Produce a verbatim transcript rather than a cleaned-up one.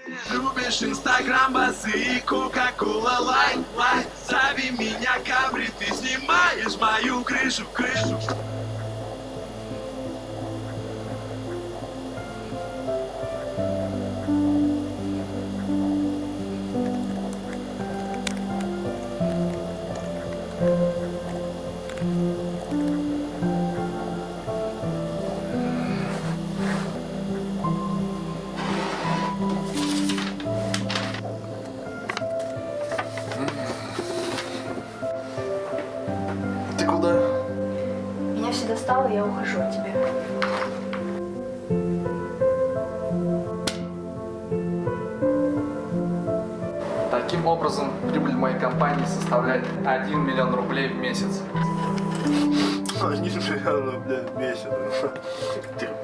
Любишь инстаграм, басы и кока-кола лайт, лайт. Зови меня Кабри, ты снимаешь мою крышу, крышу. Ты куда? Меня все достало, я ухожу от тебя. Таким образом, прибыль моей компании составляет один миллион рублей в месяц. Один миллион рублей в месяц. Ты